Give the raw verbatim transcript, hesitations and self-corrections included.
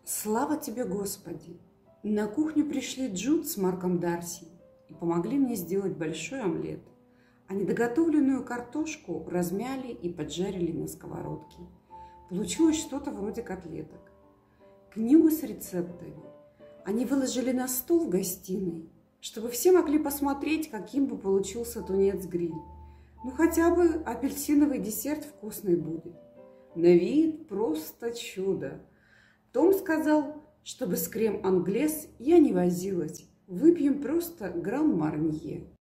Слава тебе, Господи! На кухню пришли Джуд с Марком Дарси и помогли мне сделать большой омлет, а недоготовленную картошку размяли и поджарили на сковородке. Получилось что-то вроде котлеток. Книгу с рецептами они выложили на стол в гостиной, чтобы все могли посмотреть, каким бы получился тунец-гриль. Ну, хотя бы апельсиновый десерт вкусный будет. На вид просто чудо. Том сказал, чтобы с крем-англес я не возилась. Выпьем просто гран-марнье.